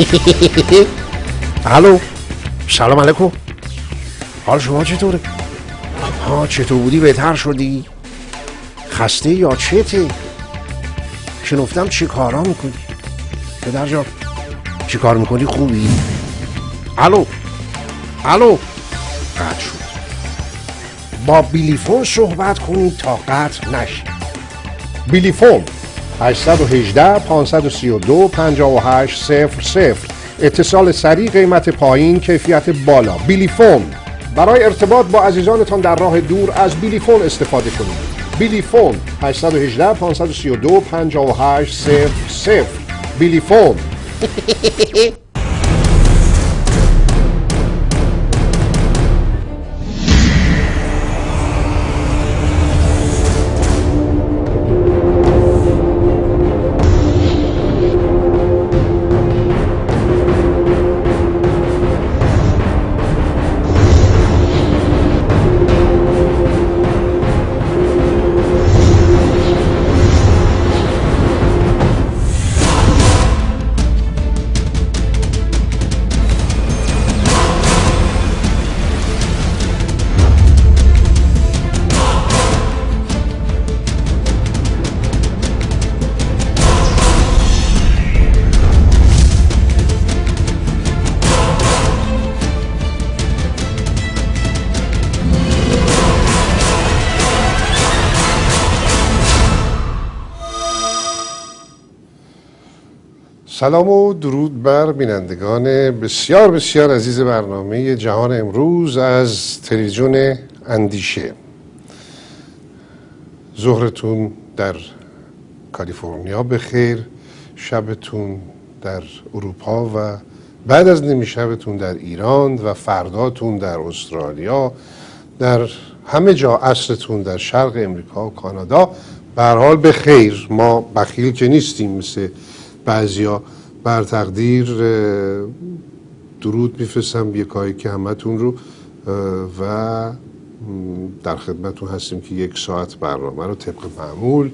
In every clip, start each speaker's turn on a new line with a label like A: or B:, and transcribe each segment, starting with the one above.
A: الو، سلام علیکم. حال شما چطوره؟ ها، چطور بودی؟ بهتر شدی؟ خسته یا چته؟ شنفتم چی کارا میکنی؟ پدر جان چی کار میکنی؟ خوبی؟ الو قطع شد. با بیلیفون صحبت کنید تا قطع نشه. بیلیفون 818 532 5800. اتصال سریع، قیمت پایین، کیفیت بالا. بیلیفون. برای ارتباط با عزیزانتان در راه دور از بیلیفون استفاده کنید. بیلیفون 818 532 5800. بیلیفون. سلام و درود بر بینندگان بسیار بسیار عزیز برنامه جهان امروز از تلویزیون اندیشه. ظهرتون در کالیفرنیا بخیر، شبتون در اروپا و بعد از نیمه شبتون در ایران و فرداتون در استرالیا، در همه جا عصرتون در شرق امریکا و کانادا به هر حال بخیر. ما بخیل که نیستیم مثل بعضیا. بر تقدیر درود میفرستم یکایی که همتون رو و در خدمتون هستیم که 1 ساعت برنامه رو طبق معمول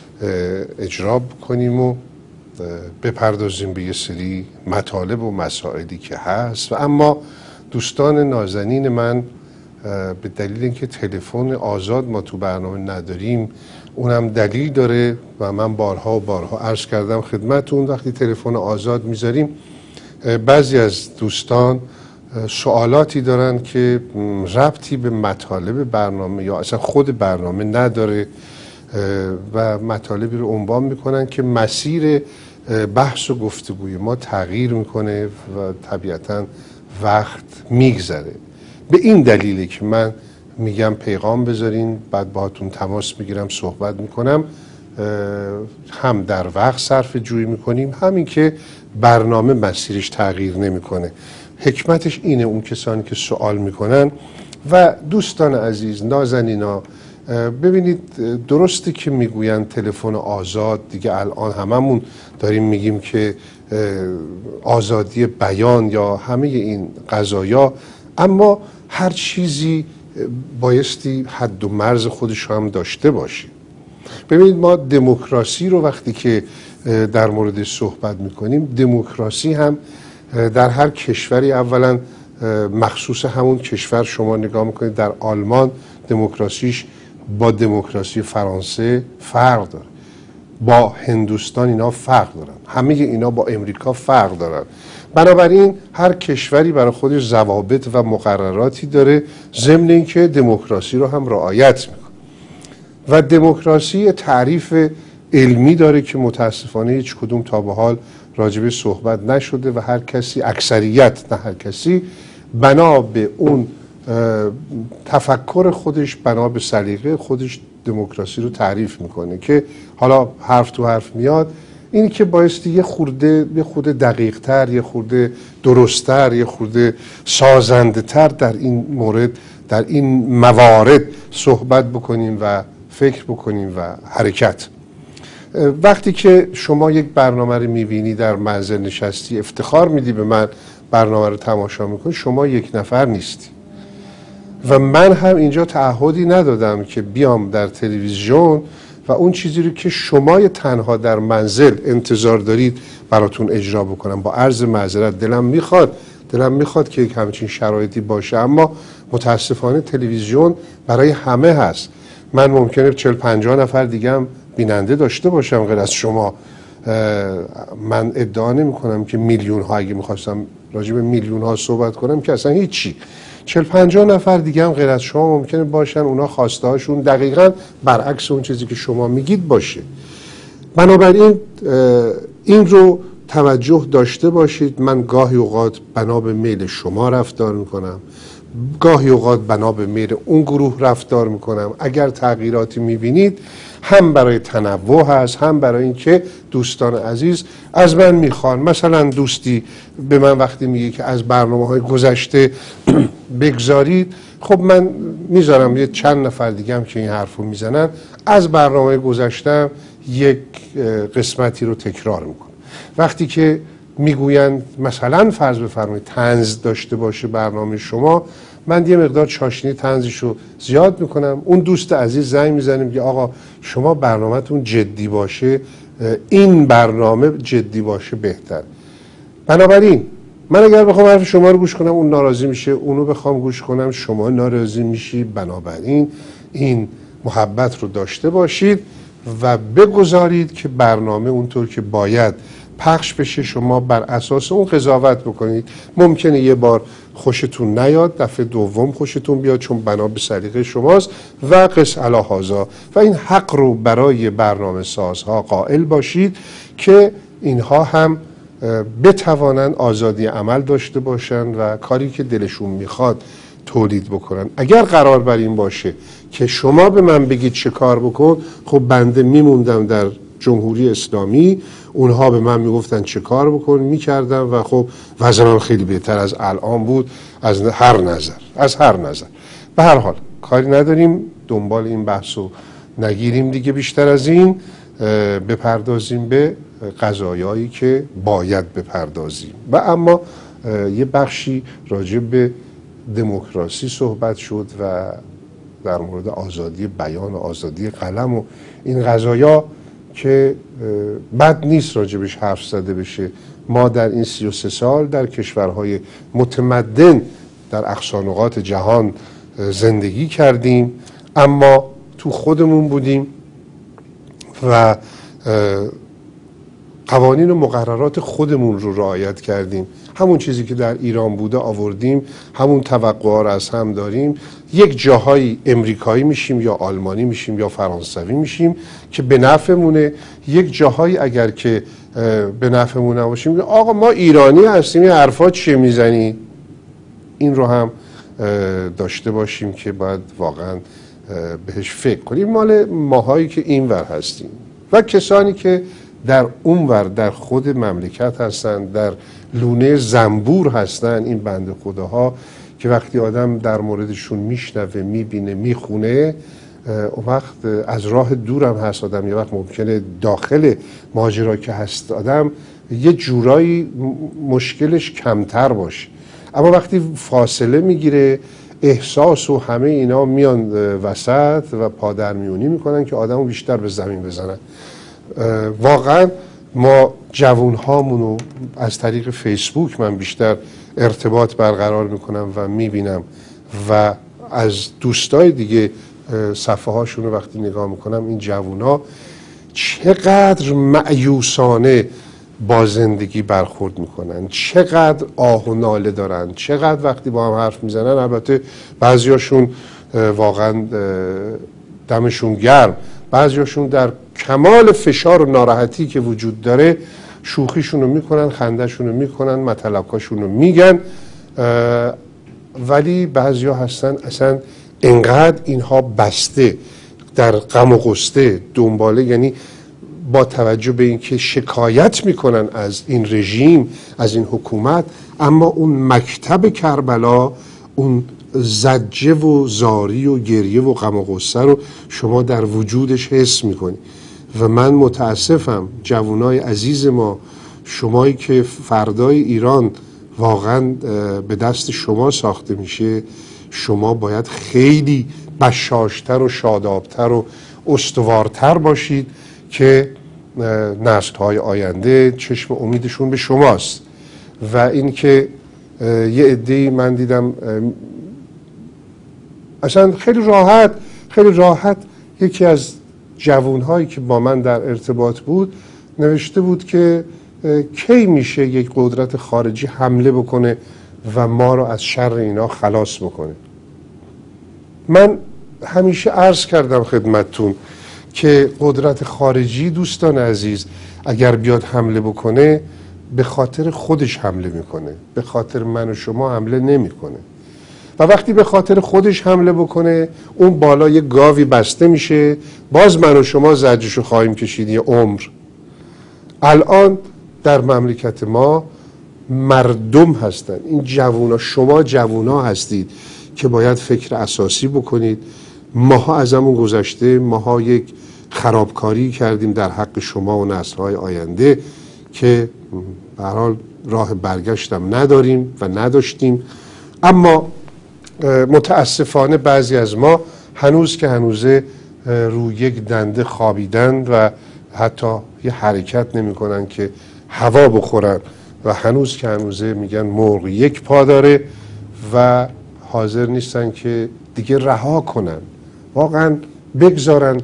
A: اجرا کنیم و بپردازیم به یه سری مطالب و مسائلی که هست. و اما دوستان نازنین من به دلیل اینکه تلفن آزاد ما تو برنامه نداریم، اونم دلیل داره و من بارها و بارها عرض کردم خدمتون، وقتی تلفن آزاد میذاریم بعضی از دوستان سوالاتی دارن که ربطی به مطالب برنامه یا اصلا خود برنامه نداره و مطالبی رو عنوان میکنن که مسیر بحث و گفتگوی ما تغییر میکنه و طبیعتا وقت میگذره. به این دلیله که من میگم پیغام بذارین، بعد باهاتون تماس میگیرم، صحبت میکنم، هم در وقت صرف جویی میکنیم، همین که برنامه مسیرش تغییر نمیکنه. حکمتش اینه اون کسانی که سوال میکنن. و دوستان عزیز نازنینا، ببینید درسته که میگوین تلفن آزاد، دیگه الان هممون داریم میگیم که آزادی بیان یا همه این قضایا، اما هر چیزی بایستی حد و مرز خودش رو هم داشته باشه. ببینید ما دموکراسی رو وقتی که در موردش صحبت میکنیم، دموکراسی هم در هر کشوری اولا مخصوص همون کشور شما نگاه میکنید، در آلمان دموکراسیش با دموکراسی فرانسه فرق داره، با هندوستان اینا فرق دارن، همه اینا با امریکا فرق دارن. بنابراین هر کشوری برای خودش ضوابط و مقرراتی داره، ضمن اینکه دموکراسی رو هم رعایت میکنه. و دموکراسی تعریف علمی داره که متاسفانه هیچ کدوم تا به حال راجبه صحبت نشده و هر کسی، اکثریت نه هر کسی، بنا به اون تفکر خودش، بنا به سلیقه خودش دموکراسی رو تعریف میکنه که حالا حرف تو حرف میاد. اینی که بایستی یه خورده دقیق تر، یه خورده درست تر، یه خورده سازنده تر در این مورد، در این موارد صحبت بکنیم و فکر بکنیم و حرکت. وقتی که شما یک برنامه رو میبینی در منزل نشستی، افتخار میدی به من برنامه رو تماشا میکنی، شما یک نفر نیستی و من هم اینجا تعهدی ندادم که بیام در تلویزیون و اون چیزی رو که شما تنها در منزل انتظار دارید براتون اجرا بکنم. با عرض معذرت دلم میخواد که یک همچین شرایطی باشه، اما متاسفانه تلویزیون برای همه هست. من ممکنه 40-50 نفر دیگه هم بیننده داشته باشم غیر از شما. من ادعا نمی کنم که میلیون ها، اگه میخواستم راجع به میلیون ها صحبت کنم که اصلا هیچی. 40-50 نفر دیگه هم غیر از شما ممکنه باشن، اونا خواسته هاشون دقیقاً برعکس اون چیزی که شما میگید باشه. بنابراین این رو توجه داشته باشید. من گاهی اوقات بنا به میل شما رفتار میکنم، گاهی اوقات بنا به میل اون گروه رفتار میکنم. اگر تغییراتی میبینید هم برای تنوع هست، هم برای اینکه دوستان عزیز از من میخوان. مثلا دوستی به من وقتی میگه که از برنامه‌های گذشته بگذارید، خب من میذارم. یه چند نفر دیگه هم که این حرفو میزنن از برنامه گذشته یک قسمتی رو تکرار میکنم. وقتی که میگویند مثلا فرض بفرمایید طنز داشته باشه برنامه شما، من یه مقدار چاشنی طنزشو زیاد میکنم. اون دوست عزیز زنگ میزنیم که آقا شما برنامه‌تون جدی باشه، این برنامه جدی باشه بهتر. بنابراین من اگر بخوام حرف شما رو گوش کنم اون ناراضی میشه، اونو بخوام گوش کنم شما ناراضی میشی. بنابراین این محبت رو داشته باشید و بگذارید که برنامه اونطور که باید پخش بشه. شما بر اساس اون قضاوت بکنید. ممکنه یه بار خوشتون نیاد، دفعه دوم خوشتون بیاد، چون بنا به سلیقه شماست و قص علی هذا. و این حق رو برای برنامه سازها قائل باشید که اینها هم بتوانند آزادی عمل داشته باشن و کاری که دلشون میخواد تولید بکنن. اگر قرار بر این باشه که شما به من بگید چه کار بکن، خب بنده میموندم در جمهوری اسلامی، اونها به من میگفتن چه کار بکن، میکردم و خب وضعم خیلی بهتر از الان بود از هر نظر. به هر حال کاری نداریم، دنبال این بحثو نگیریم دیگه. بیشتر از این بپردازیم به قضایایی که باید بپردازیم. و اما یه بخشی راجع به دموکراسی صحبت شد و در مورد آزادی بیان و آزادی قلم و این قضایا که بد نیست راجبش حرف زده بشه. ما در این 33 سال در کشورهای متمدن در اقصا نقاط جهان زندگی کردیم، اما تو خودمون بودیم و قوانین و مقررات خودمون رو رعایت کردیم. همون چیزی که در ایران بوده آوردیم، همون توقعا رو از هم داریم. یک جاهایی امریکایی میشیم یا آلمانی میشیم یا فرانسوی میشیم که به نفعمونه. یک جاهایی اگر که به نفعمون نباشیم، آقا ما ایرانی هستیم، این حرفا چیه میزنی؟ این رو هم داشته باشیم که باید واقعا بهش فکر کنیم. مال ماهایی که اینور هستیم و کسانی که در اونور در خود مملکت هستن، در لونه زنبور هستن، این بنده خداها که وقتی آدم در موردشون میشنوه، میبینه، میخونه، اون وقت از راه دورم هست آدم، یه وقت ممکنه داخل ماجرا که هست آدم یه جورایی مشکلش کمتر باشه، اما وقتی فاصله میگیره احساس و همه اینا میان وسط و پادرمیونی میکنن که آدمو بیشتر به زمین بزنن. واقعا ما جوانهامونو از طریق فیسبوک من بیشتر ارتباط برقرار میکنم و میبینم و از دوستای دیگه صفحه هاشون رو وقتی نگاه میکنم، این جوونا چقدر مأیوسانه با زندگی برخورد میکنن، چقدر آه و ناله دارن، چقدر وقتی با هم حرف میزنن. البته بعضیاشون واقعا دمشون گرم، بعضیاشون در کمال فشار و ناراحتی که وجود داره شوخیشون رو میکنن، خندهشون رو میکنن، مطلبکاشون رو میگن، ولی بعضیا هستن اصلا انقدر اینها بسته در غم و غصه دنباله، یعنی با توجه به اینکه شکایت میکنن از این رژیم، از این حکومت، اما اون مکتب کربلا، اون زجه و زاری و گریه و غم و غصه رو شما در وجودش حس میکنی. و من متاسفم جوانای عزیز ما، شمایی که فردای ایران واقعا به دست شما ساخته میشه، شما باید خیلی بشاشتر و شادابتر و استوارتر باشید که نسل‌های آینده چشم امیدشون به شماست. و اینکه یه عده‌ای من دیدم اصلا خیلی راحت یکی از جوانهایی که با من در ارتباط بود نوشته بود که کی میشه یک قدرت خارجی حمله بکنه و ما رو از شر اینا خلاص بکنه. من همیشه عرض کردم خدمتتون که قدرت خارجی دوستان عزیز اگر بیاد حمله بکنه به خاطر خودش حمله میکنه، به خاطر من و شما حمله نمیکنه. و وقتی به خاطر خودش حمله بکنه اون بالا یه گاوی بسته میشه، باز من و شما زجرشو خواهیم کشید یه عمر. الان در مملکت ما مردم هستن، این جوونا، شما جوونا هستید که باید فکر اساسی بکنید. ماها ازمون گذشته، ماها یک خرابکاری کردیم در حق شما و نسل‌های آینده که به هر حال راه برگشتم نداریم و نداشتیم. اما متاسفانه بعضی از ما هنوز که هنوزه روی یک دنده خوابیدن و حتی یه حرکت نمی کنن که هوا بخورن و هنوز که هنوزه میگن مرغ یک پا داره و حاضر نیستن که دیگه رها کنن، واقعا بگذارن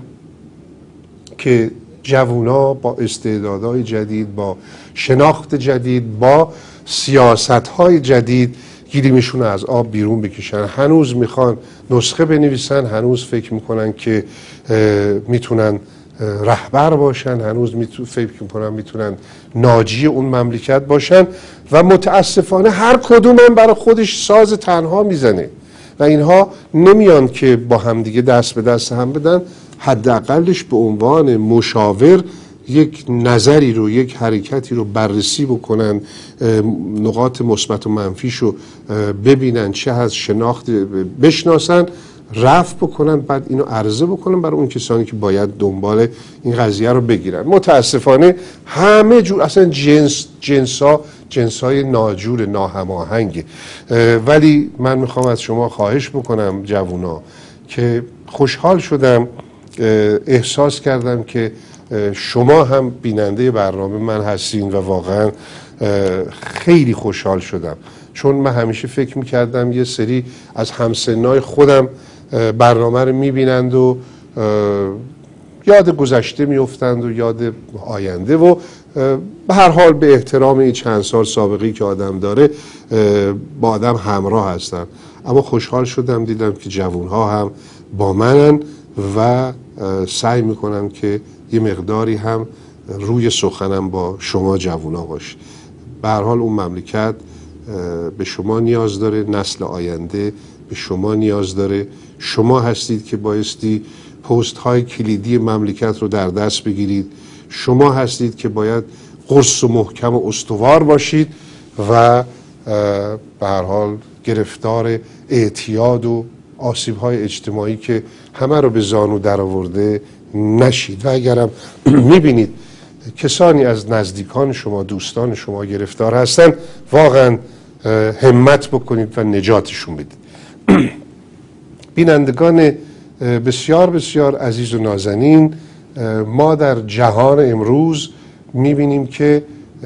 A: که جوونا با استعدادهای جدید، با شناخت جدید، با سیاستهای جدید گیریمشون از آب بیرون بکشن. هنوز میخوان نسخه بنویسن، هنوز فکر میکنن که میتونن رهبر باشن، هنوز فکر میکنن میتونن ناجی اون مملکت باشن و متاسفانه هر کدوم هم برای خودش ساز تنها میزنه و اینها نمیان که با همدیگه دست به دست هم بدن، حداقلش به عنوان مشاور یک نظری رو، یک حرکتی رو بررسی بکنن، نقاط مثبت و منفیش رو ببینن، چه از شناخت بشناسن، رفع بکنن، بعد اینو عرضه بکنن برای اون کسانی که باید دنبال این قضیه رو بگیرن. متاسفانه همه جور اصلا جنس‌های ناجور، ناهماهنگه. ولی من میخوام از شما خواهش بکنم جوونا که خوشحال شدم، احساس کردم که شما هم بیننده برنامه من هستین و واقعا خیلی خوشحال شدم، چون من همیشه فکر میکردم یه سری از همسنای خودم برنامه رو میبینند و یاد گذشته میافتند و یاد آینده و به هر حال به احترام این چند سال سابقی که آدم داره با آدم همراه هستن. اما خوشحال شدم دیدم که جوانها هم با منن و سعی میکنم که یه مقداری هم روی سخنم با شما جوونا باشه. به هر حال اون مملکت به شما نیاز داره، نسل آینده به شما نیاز داره. شما هستید که بایستی پست های کلیدی مملکت رو در دست بگیرید. شما هستید که باید قرص و محکم و استوار باشید و به هر حال گرفتار اعتیاد و آسیب های اجتماعی که همه رو به زانو در آورده نشید. و اگرم میبینید کسانی از نزدیکان شما، دوستان شما گرفتار هستن، واقعا همت بکنید و نجاتشون بدید. بینندگان بسیار بسیار عزیز و نازنین، ما در جهان امروز میبینیم که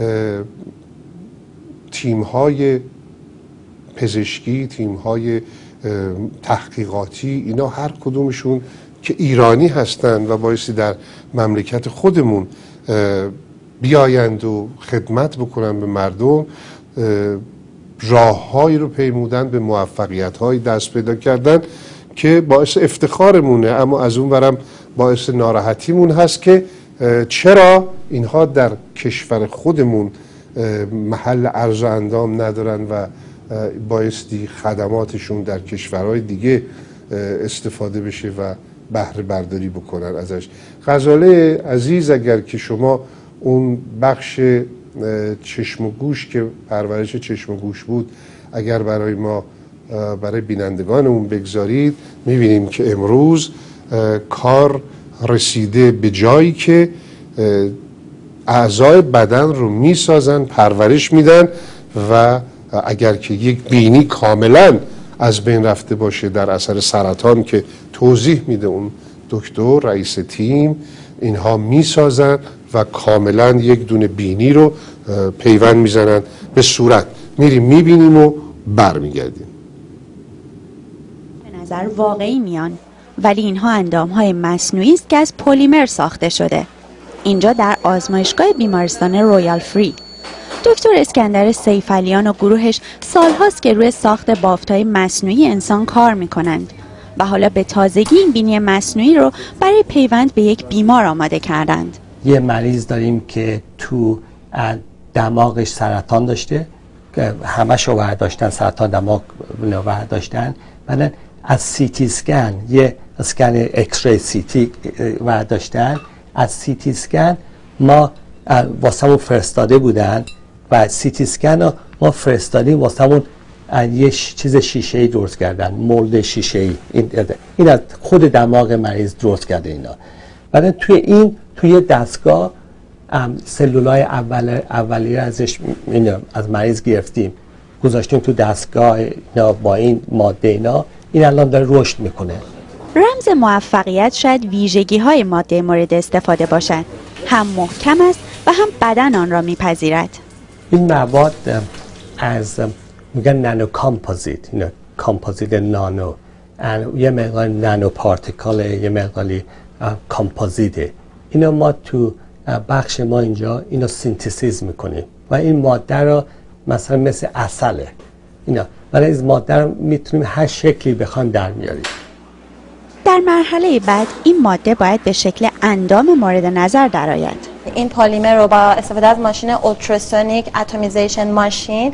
A: تیم‌های پزشکی، تیم‌های تحقیقاتی، اینا هر کدومشون که ایرانی هستند و بایستی در مملکت خودمون بیایند و خدمت بکنن به مردم، راههایی رو پیمودن، به موفقیت‌های دست پیدا کردن که باعث افتخارمونه، اما از اون برم باعث ناراحتیمون هست که چرا اینها در کشور خودمون محل عرض و اندام ندارن و بایستی خدماتشون در کشورهای دیگه استفاده بشه و بهره برداری بکنن ازش. غزاله عزیز، اگر که شما اون بخش چشم و گوش که پرورش چشم و گوش بود اگر برای ما، برای بینندگانمون بگذارید، میبینیم که امروز کار رسیده به جایی که اعضای بدن رو میسازن، پرورش میدن و اگر که یک بینی کاملا از بین رفته باشه در اثر سرطان که توضیح میده اون دکتر رئیس تیم اینها میسازن و کاملا یک دونه بینی رو پیوند میزنن به صورت، میریم میبینیم و برمیگردیم.
B: به نظر واقعی میان، ولی اینها اندامهای مصنوعی است که از پلیمر ساخته شده. اینجا در آزمایشگاه بیمارستان رویال فری. دکتر اسکندر سیفعلیان و گروهش سالهاست که روی ساخت بافت‌های مصنوعی انسان کار میکنند و حالا به تازگی این بینی مصنوعی رو برای پیوند به یک بیمار آماده کردند.
C: یه مریض داریم که تو دماغش سرطان داشته، که همش رو برداشتن، سرطان دماغ رو برداشتن، بعد از سیتی اسکن، یه اسکن اکسری سیتی برداشتن، از سیتی اسکن ما واسمون فرستاده بودن و سیتی اسکن رو ما فرستادیم واسمون یه چیز شیشه‌ای درست کردن، مولد شیشه‌ای. این از خود دماغ مریض درست کرده اینا. بعد توی دستگاه سلولای اولیه ازش از مریض گرفتیم، گذاشتیم تو دستگاه اینا با این ماده اینا، این الان داره رشد میکنه.
B: رمز موفقیت شاید ویژگی‌های ماده مورد استفاده باشد. هم محکم است و هم بدن آن را میپذیرد.
C: این مواد از میگن نانو کامپوزیت، اینا کامپوزیت نانو، یه مقدار نانو پارتیکل، یه مقداری کامپوزیته. اینا ما تو بخش ما اینجا اینو سینتزیس میکنیم و این ماده رو مثلا مثل عسله اینا، ولی این ماده رو میتونیم هر شکلی بخوایم در میاریم.
B: در مرحله بعد این ماده باید به شکل اندام مورد نظر درآید.
D: این پلیمر رو با استفاده از ماشین اولتراسونیک اتمیزیشن ماشین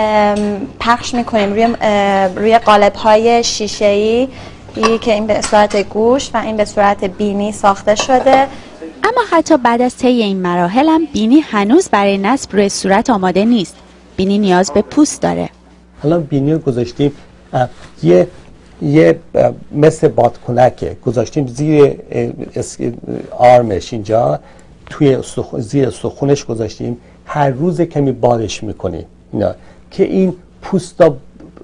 D: پخش میکنیم روی قالب‌های شیشه‌ای که این به صورت گوش و این به صورت بینی ساخته شده.
B: اما حتی بعد از طی این مراحل هم بینی هنوز برای نصب روی صورت آماده نیست. بینی نیاز به پوست داره.
C: الان بینی رو گذاشتیم، یه مثل بادکنکه گذاشتیم زیر آرمش اینجا، توی زیر سخونش گذاشتیم، هر روز کمی بادش میکنیم اینا که این پوست رو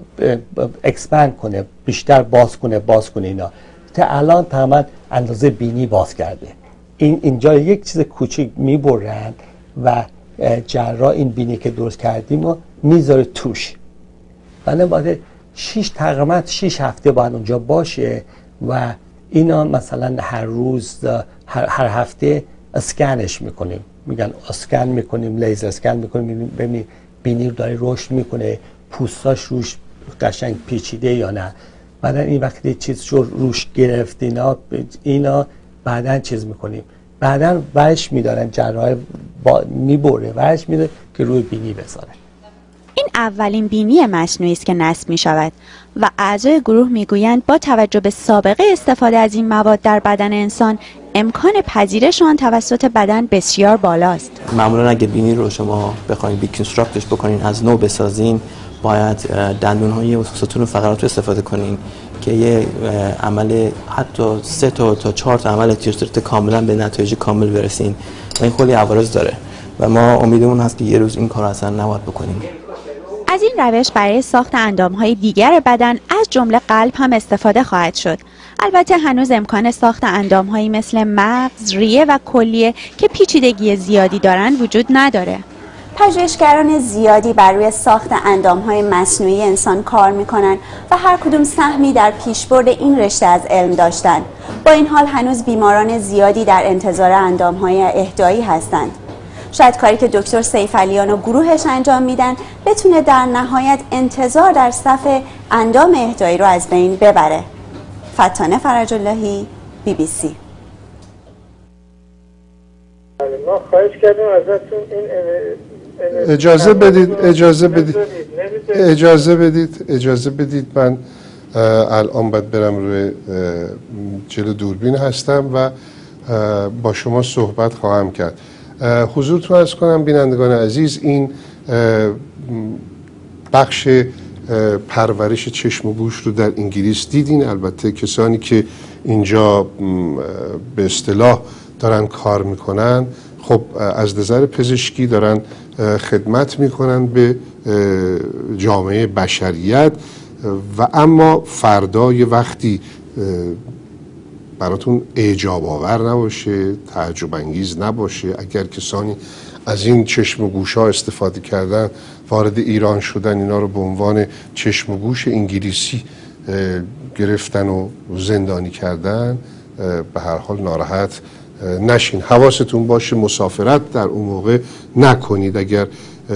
C: اکسپند کنه، بیشتر باز کنه اینا. تا الان تمام اندازه بینی باز کرده. اینجا یک چیز کوچیک میبرن و جراح این بینی که درست کردیم و میذاره توش. بعد تقریبا 6 هفته باید اونجا باشه و اینا مثلا هر روز هر هفته اسکنش میکنیم، میگن اسکن میکنیم، لیزر اسکن میکنیم، ببینیم بینی رو داره رشد میکنه، پوستاش روش قشنگ پیچیده یا نه. بعدا این وقتی چیز روش گرفت اینا بعدا چیز میکنیم، بعدا ورش میدارن، جراح میبره ورش میده که روی بینی بذاره.
B: این اولین بینی مصنوعی است که نصب می شود و اعضای گروه می گویند با توجه به سابقه استفاده از این مواد در بدن انسان، امکان پذیرش آن توسط بدن بسیار بالاست.
E: معمولا اگه بینی رو شما بخواید ریکنستراکتش بکنین، از نو بسازین، باید دندون‌های ستون و فقرات رو استفاده کنین که یه عمل حتی 3 تا 4 تا عمل تیرترت کاملا به نتایج کامل برسین و این خیلی عوارض داره و ما امیدمون هست که یه روز این کار اصلا نباید بکنیم.
B: از این روش برای ساخت اندام‌های دیگر بدن از جمله قلب هم استفاده خواهد شد. البته هنوز امکان ساخت اندام‌هایی مثل مغز، ریه و کلیه که پیچیدگی زیادی دارند وجود نداره.
F: پژوهشگران زیادی بر روی ساخت اندام‌های مصنوعی انسان کار می‌کنند و هر کدوم سهمی در پیشبرد این رشته از علم داشتند. با این حال هنوز بیماران زیادی در انتظار اندام‌های اهدایی هستند. شاید کاری که دکتر سیفعلیان و گروهش انجام میدن بتونه در نهایت انتظار در صف اندام اهدایی رو از بین ببره. فتانه فرج اللهی، BBC.
G: ما خواهش کردیم ازتون این
A: اجازه بدید من الان باید برم روی جلو دوربین هستم و با شما صحبت خواهم کرد. حضورتون عرض کنم بینندگان عزیز، این بخش پرورش چشم و گوش رو در انگلیس دیدین. البته کسانی که اینجا به اصطلاح دارن کار میکنن، خب از نظر پزشکی دارن خدمت میکنن به جامعه بشریت و اما فردا یه وقتی براتون اعجاب آور نباشه، تعجب انگیز نباشه. اگر کسانی از این چشم و گوش ها استفاده کردن، وارد ایران شدن، اینا رو به عنوان چشم و گوش انگلیسی گرفتن و زندانی کردن، به هر حال ناراحت نشین. حواستون باشه مسافرت در اون موقع نکنید اگر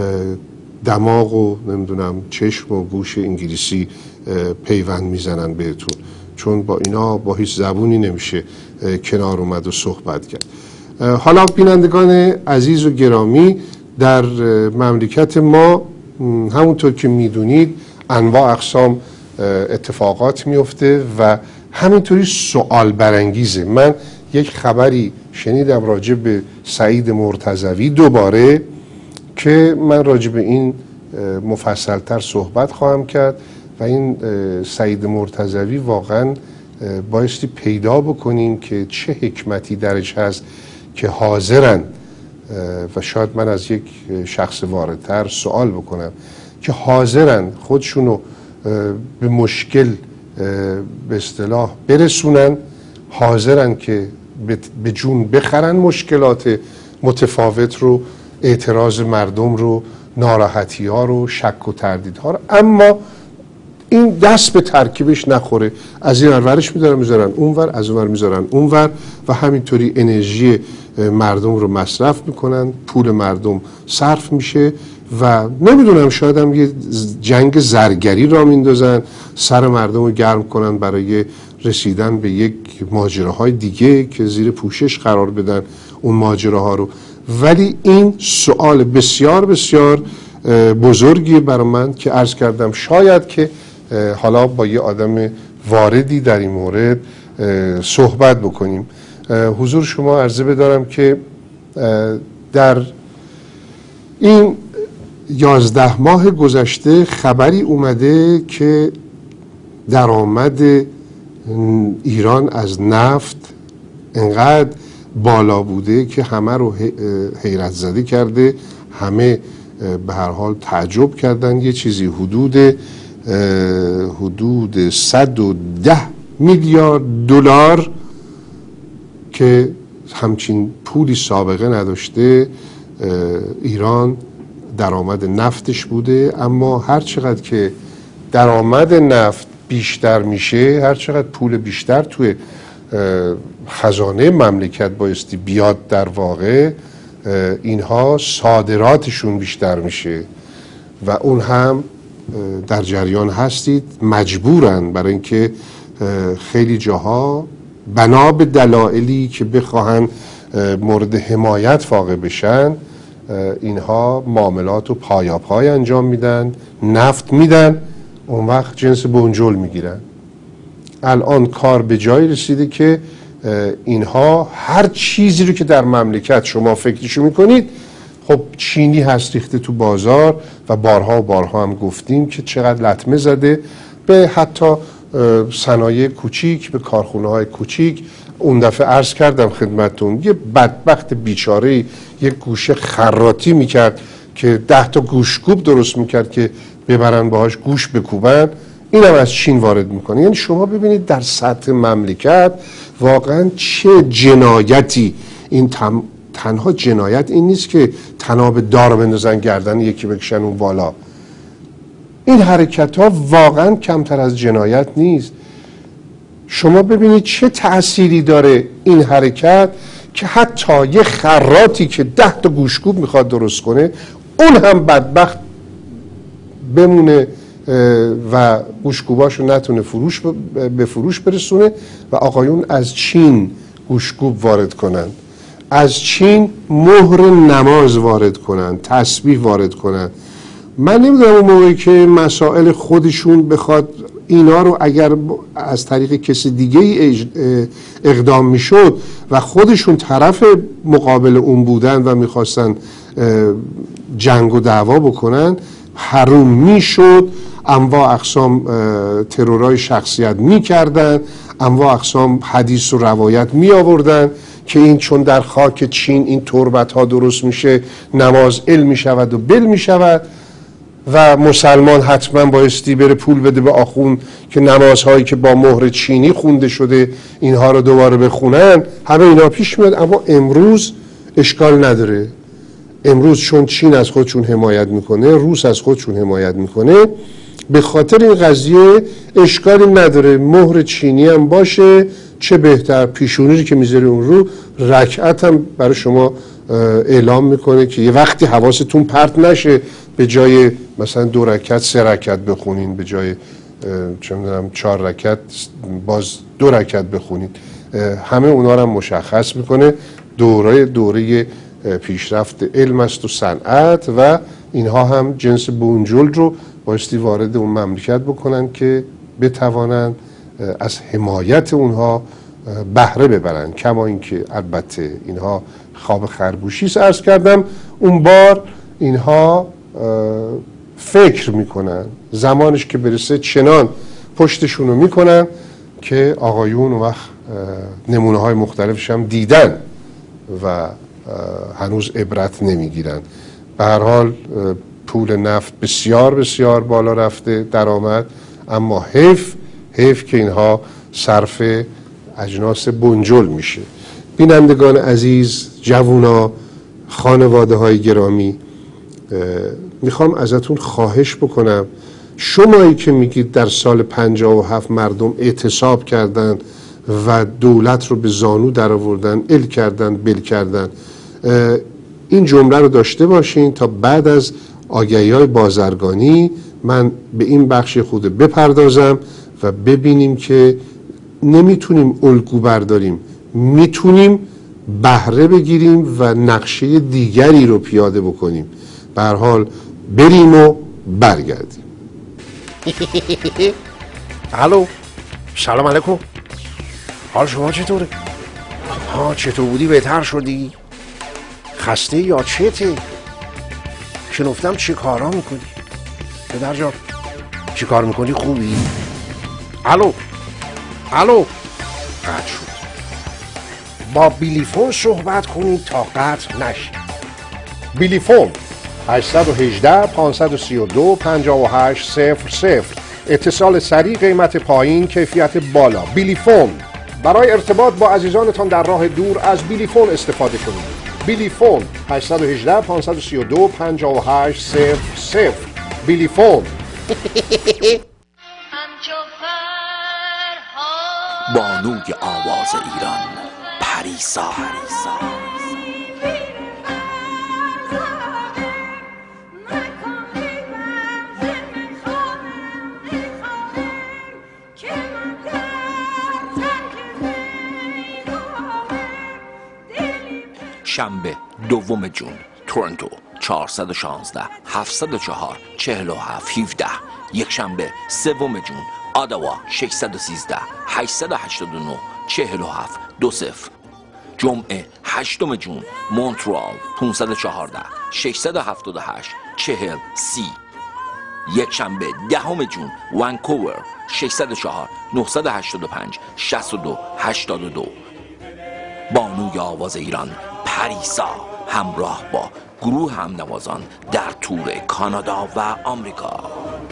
A: دماغ و نمیدونم چشم و گوش انگلیسی پیوند میزنن بهتون، چون با اینا با هیچ زبونی نمیشه کنار اومد و صحبت کرد. حالا بینندگان عزیز و گرامی، در مملکت ما همونطور که میدونید انواع اقسام اتفاقات میفته و همینطوری سوال برانگیزه. من یک خبری شنیدم راجع به سعید مرتضوی دوباره که من راجع به این مفصلتر صحبت خواهم کرد و این سعید مرتضوی واقعا بایستی پیدا بکنیم که چه حکمتی درش هست که حاضرن، و شاید من از یک شخص واردتر سوال بکنم، که حاضرن خودشونو به مشکل به اصطلاح برسونن، حاضرن که به جون بخرن مشکلات متفاوت رو، اعتراض مردم رو، ناراحتی ها رو، شک و تردید ها رو، اما این دست به ترکیبش نخوره. از این ورش میذارن اونور، از اونور میذارن اونور و همینطوری انرژی مردم رو مصرف میکنن، پول مردم صرف میشه و نمیدونم شاید هم یه جنگ زرگری را میندازن، سر مردم رو گرم کنن برای رسیدن به یک ماجراهای دیگه که زیر پوشش قرار بدن اون ماجراها رو. ولی این سوال بسیار بسیار بزرگی برای من که عرض کردم شاید که حالا با یه آدم واردی در این مورد صحبت بکنیم. حضور شما عرضه بدارم که در این 11 ماه گذشته خبری اومده که درآمد ایران از نفت انقدر بالا بوده که همه رو حیرت زده کرده، همه به هر حال تعجب کردن. یه چیزی حدود 110 میلیارد دلار که همچین پولی سابقه نداشته ایران درآمد نفتش بوده. اما هر چقدر که درآمد نفت بیشتر میشه، هر چقدر پول بیشتر توی خزانه مملکت بایستی بیاد، در واقع اینها صادراتشون بیشتر میشه و اون هم در جریان هستید مجبورن، برای اینکه خیلی جاها بنا به دلایلی که بخواهن مورد حمایت واقع بشن، اینها معاملات رو پایاپای انجام میدن، نفت میدن، اون وقت جنس بنجل میگیرن. الان کار به جایی رسیده که اینها هر چیزی رو که در مملکت شما فکرشو میکنید، خب چینی هست ریخته تو بازار و بارها و بارها هم گفتیم که چقدر لطمه زده به حتی صنایع کوچیک، به کارخونه های کوچیک. اون دفعه عرض کردم خدمتون یه بدبخت بیچاره یه گوشه خراطی میکرد که 10 تا گوشکوب درست میکرد که ببرن باهاش گوش بکوبن، این هم از چین وارد میکنه. یعنی شما ببینید در سطح مملکت واقعا چه جنایتی. این تنها جنایت این نیست که تناب دار بندازن گردن یکی بکشن اون بالا، این حرکت ها واقعا کمتر از جنایت نیست. شما ببینید چه تأثیری داره این حرکت که حتی یه خراطی که 10 تا گوشکوب میخواد درست کنه، اون هم بدبخت بمونه و گوشکوباشو نتونه به فروش برسونه و آقایون از چین گوشکوب وارد کنن، از چین مهر نماز وارد کنن، تسبیح وارد کنن. من نمیدونم اون موقعی که مسائل خودشون بخواد اینا رو اگر از طریق کسی دیگه اقدام میشد و خودشون طرف مقابل اون بودن و میخواستن جنگ و دعوا بکنن، حروم میشد، انواع اقسام ترورای شخصیت میکردن، انواع اقسام حدیث و روایت می آوردن که این چون در خاک چین این تربت ها درست میشه، نماز علم میشود و بل میشود. و مسلمان حتما بایستی بره پول بده به آخوند که نمازهایی که با مهر چینی خونده شده اینها رو دوباره بخونن، همه اینا پیش میاد. اما امروز اشکال نداره. امروز چون چین از خودشون حمایت میکنه، روس از خودشون حمایت میکنه، به خاطر این قضیه اشکالی نداره مهر چینی هم باشه، چه بهتر. پیشونی که میذاره اون رو رکعت هم برای شما اعلام میکنه که یه وقتی حواستون پرت نشه به جای مثلا 2 رکعت 3 رکعت بخونین، به جای چه میدونم 4 رکعت باز 2 رکعت بخونین. همه اونا رو هم مشخص میکنه. دوره پیشرفت علم است و صنعت و اینها هم جنس بونجل رو بایستی وارد اون مملکت بکنن که بتوانن از حمایت اونها بهره ببرن. کما اینکه البته اینها خواب خرگوشی است عرض کردم، اون بار اینها فکر میکنن زمانش که برسه چنان پشتشون رو میکنن که آقایون و نمونه های مختلفش هم دیدن و هنوز عبرت نمیگیرن. به هر حال پول نفت بسیار بسیار بالا رفته درآمد، اما حیف که اینها صرف اجناس بنجل میشه. بینندگان عزیز، جوونا، خانواده های گرامی، میخوام ازتون خواهش بکنم، شمایی که میگید در سال 57 مردم اعتصاب کردن و دولت رو به زانو در آوردن، ال کردن، بل کردن، این جمله رو داشته باشین تا بعد از آگهی‌های بازرگانی من به این بخش خود بپردازم و ببینیم که نمیتونیم الگو برداریم، میتونیم بهره بگیریم و نقشه دیگری رو پیاده بکنیم. به هر حال بریم و برگردیم.
H: الو، سلام علیکم. حال شما چطوره؟ چطور بودی؟ بهتر شدی؟ خسته یا چته؟ شنفتم چی کارا میکنی؟ پدر جان چی کار میکنی؟ خوبی؟ الو قطع شد. با بیلیفون صحبت کنید تا قطع نشه. بیلیفون 818 532 5800. اتصال سریع، قیمت پایین، کیفیت بالا. بیلیفون. برای ارتباط با عزیزانتان در راه دور از بیلیفون استفاده کنید. بیلیفون 818 532 5800. بیلیفون.
I: بانوی آواز ایران، پریسا. شنبه 2 جون، تورنتو 416 704 47 17. یک شنبه 3 جون، آداوا 613 889 47 20. جمعه 8 جون، مونترال 514 678 40 30. یک شنبه 10 جون، وانکوور 604 985 62 82. بانوی آواز ایران، پریسا، همراه با گروه همنوازان در تور کانادا و آمریکا.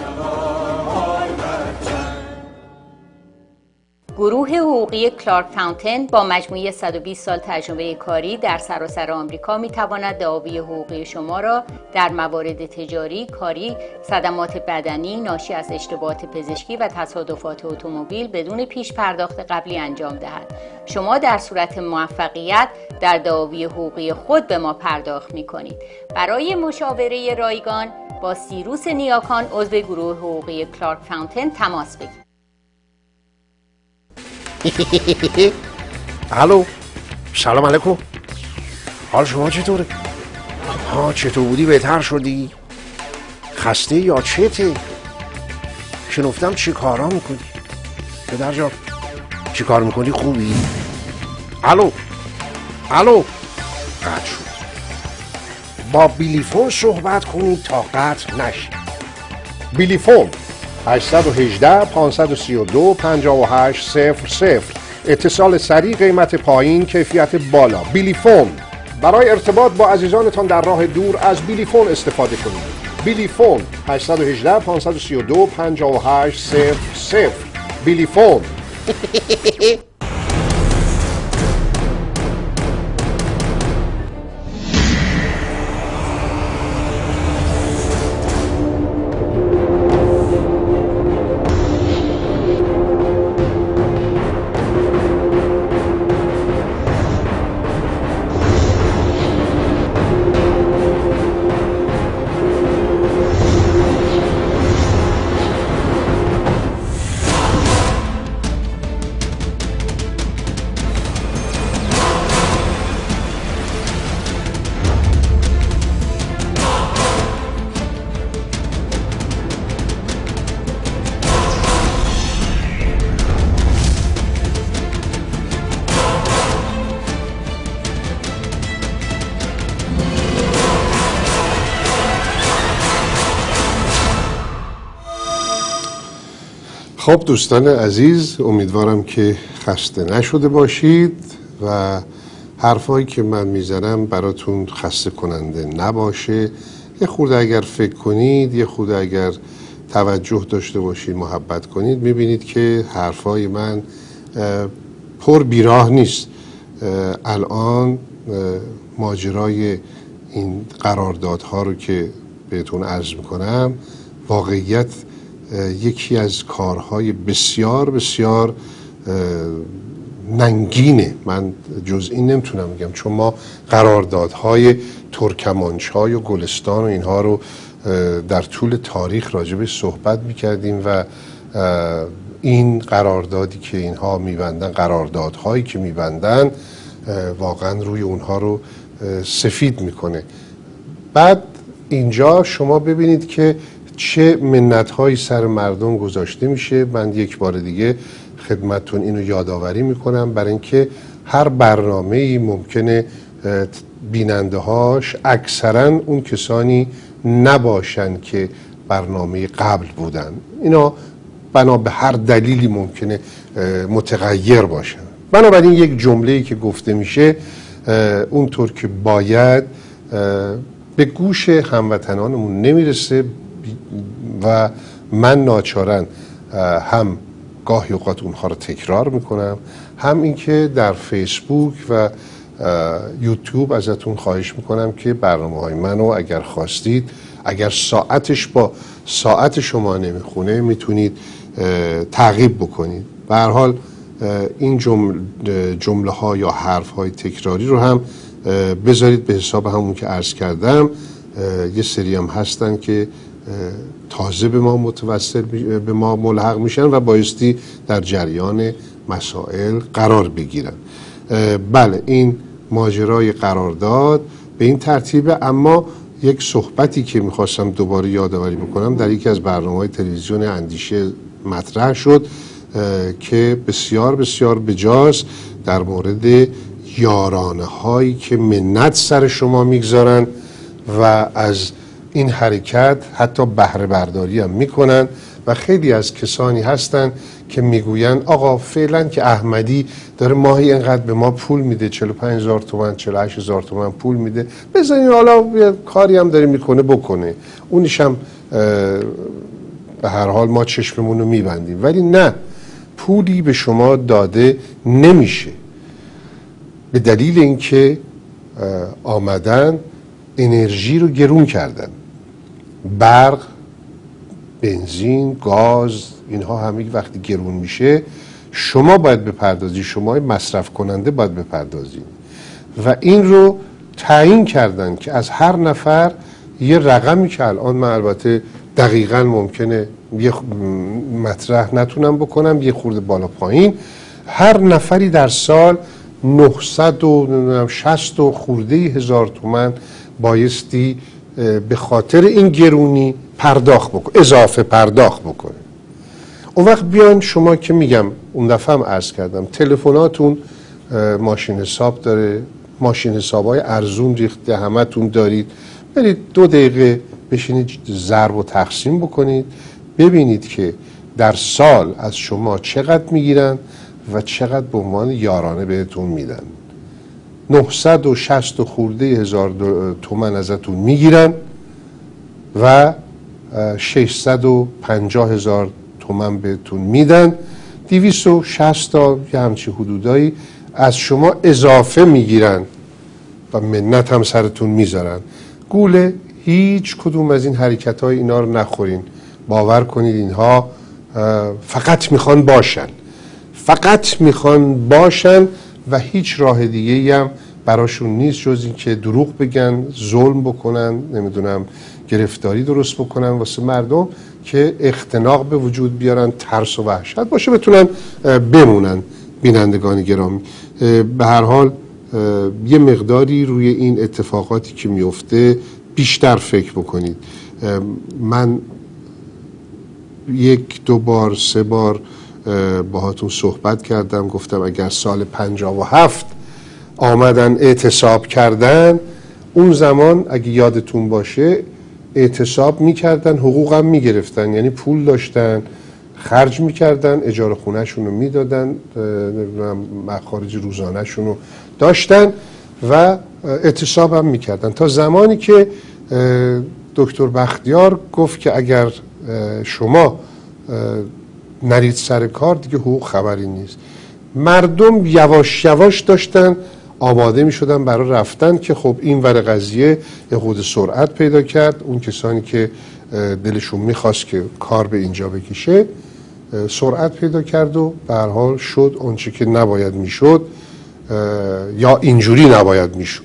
J: گروه حقوقی کلارک فاونتن با مجموعه 120 سال تجربه کاری در سراسر آمریکا می‌تواند دعاوی حقوقی شما را در موارد تجاری، کاری، صدمات بدنی ناشی از اشتباهات پزشکی و تصادفات اتومبیل بدون پیش پرداخت قبلی انجام دهد. شما در صورت موفقیت در دعاوی حقوقی خود به ما پرداخت می‌کنید. برای مشاوره رایگان با سیروس نیاکان عضو گروه حقوقی کلارک فاونتن تماس بگیرید.
H: الو، سلام علیکم. حال شما چطوره؟ چطور بودی؟ بهتر شدی؟ خسته یا چته؟ شنفتم چی کارا میکنی؟ پدر جان چی کار میکنی؟ خوبی؟ الو قطع شد. با بیلیفون صحبت کنید تا قطع نشه. بیلیفون 818 532 5800. اتصال سریع، قیمت پایین، کیفیت بالا. بیلیفون. برای ارتباط با عزیزانتان در راه دور از بیلیفون استفاده کنید. بیلی فون 818 532 5800 بیلی فون.
A: خب دوستان عزیز، امیدوارم که خسته نشده باشید و حرفایی که من میزنم براتون خسته کننده نباشه. یه خورده اگر فکر کنید، یه خورده اگر توجه داشته باشید، محبت کنید، میبینید که حرفای من پر بیراه نیست. الان ماجرای این قراردادها رو که بهتون عرض میکنم واقعیت یکی از کارهای بسیار بسیار ننگینه. من جز این نمیتونم بگم، چون ما قراردادهای ترکمانچای و گلستان و اینها رو در طول تاریخ راجبش صحبت میکردیم و این قراردادی که اینها میبندن، قراردادهایی که میبندن واقعا روی اونها رو سفید میکنه. بعد اینجا شما ببینید که چه منت‌هایی سر مردم گذاشته میشه. من یک بار دیگه خدمتتون اینو یادآوری میکنم، برای اینکه هر برنامه‌ای ممکنه بیننده‌هاش اکثرا اون کسانی نباشن که برنامه قبل بودن. اینا بنا به هر دلیلی ممکنه متغیر باشن. بنابراین یک جمله‌ای که گفته میشه اونطور که باید به گوش هموطنانمون نمیرسه و من ناچارن هم گاهی اوقات اونها رو تکرار میکنم، هم اینکه در فیسبوک و یوتیوب ازتون خواهش میکنم که برنامه‌های منو اگر خواستید، اگر ساعتش با ساعت شما نمیخونه، میتونید تعقیب بکنید. به هر حال این جمله ها یا حرف های تکراری رو هم بذارید به حساب همون که عرض کردم. یه سری هم هستن که تازه به ما متوسل، به ما ملحق میشن و بایستی در جریان مسائل قرار بگیرن. بله، این ماجرای قرارداد به این ترتیبه. اما یک صحبتی که میخواستم دوباره یادآوری بکنم در یکی از برنامه‌های تلویزیون اندیشه مطرح شد که بسیار بسیار بجاست، در مورد یارانه هایی که منت سر شما میگذارن و از این حرکت حتی بهره برداری هم میکنن و خیلی از کسانی هستن که میگوین آقا فعلا که احمدی داره ماهی اینقدر به ما پول میده، 45,000 تومان 48,000 تومان پول میده، بذارین حالا کاری هم داره میکنه بکنه، اونیش هم به هر حال ما چشممون رو میبندیم. ولی نه، پولی به شما داده نمیشه به دلیل اینکه آمدن انرژی رو گرون کردن. برق، بنزین، گاز، اینها همه وقتی گرون میشه شما باید بپردازی، شما مصرف کننده باید بپردازی و این رو تعیین کردن که از هر نفر یه رقمی که الان من البته دقیقاً ممکنه یه مطرح نتونم بکنم، یه خورده بالا پایین، هر نفری در سال 960 و خورده هزار تومان بایستی به خاطر این گرونی پرداخت بکنه، اضافه پرداخت بکنه. اون وقت بیان شما که میگم اون دفعه هم عرض کردم تلفناتون ماشین حساب داره، ماشین حسابای ارزون ریخته همتون دارید، برید 2 دقیقه بشینید ضرب و تقسیم بکنید، ببینید که در سال از شما چقدر میگیرن و چقدر به عنوان یارانه بهتون میدن. 960 خورده هزار تومان ازتون میگیرن و 650,000 تومان بهتون میدن. 260 تا یه همچی حدودایی از شما اضافه میگیرن و منت هم سرتون میذارن. گوله هیچ کدوم از این حرکت های اینا رو نخورین. باور کنید اینها فقط میخوان باشن و هیچ راه دیگه هم براشون نیست جز این که دروغ بگن، ظلم بکنن، نمیدونم گرفتاری درست بکنن واسه مردم که اختناق به وجود بیارن، ترس و وحشت باشه، بتونن بمونن. بینندگان گرامی، به هر حال یه مقداری روی این اتفاقاتی که میفته بیشتر فکر بکنید. من 1-2 بار 3 بار باهاتون صحبت کردم، گفتم اگر سال 57 آمدن اعتصاب کردن، اون زمان اگه یادتون باشه اعتصاب میکردن، حقوقم میگرفتن، یعنی پول داشتن، خرج میکردن، اجاره خونهشون رو میدادن، مخارج روزانهشون رو داشتن و اعتصاب هم میکردن تا زمانی که دکتر بختیار گفت که اگر شما نرید سر کار دیگه حقوق خبری نیست. مردم یواش یواش داشتن آماده می شدن برای رفتن که خب این ور قضیه یه خود سرعت پیدا کرد. اون کسانی که دلشون میخواست که کار به اینجا بکشه سرعت پیدا کرد و به هر حال شد اونچه که نباید میشد یا اینجوری نباید میشد.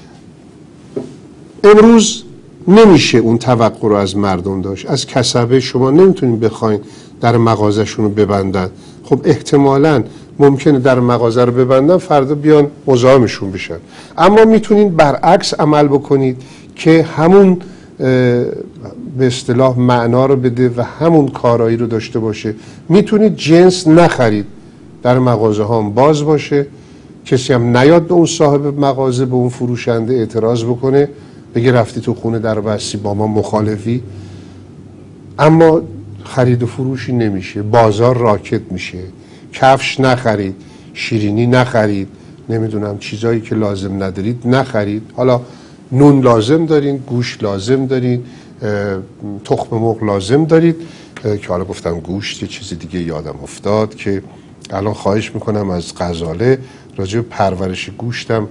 A: امروز نمیشه اون توقع رو از مردم داشت. از کسبه شما نمیتونین بخواین در مغازه‌شون رو ببندن. خب احتمالاً ممکنه در مغازه رو ببندن، فردا بیان مزاحمشون بشن. اما میتونین برعکس عمل بکنید که همون به اصطلاح معنا رو بده و همون کارایی رو داشته باشه. میتونید جنس نخرید، در مغازه ها هم باز باشه، کسی هم نیاد به اون صاحب مغازه، به اون فروشنده اعتراض بکنه، بگه رفتی تو خونه در بستی، با ما مخالفی. اما خرید و فروشی نمیشه، بازار راکت میشه. کفش نخرید، شیرینی نخرید، نمیدونم چیزایی که لازم ندارید نخرید. حالا نون لازم دارین، گوشت لازم دارین، تخم مرغ لازم دارید که حالا گفتم گوشت، یه چیز دیگه یادم افتاد که الان خواهش میکنم از غزاله راجع به پرورش گوشتم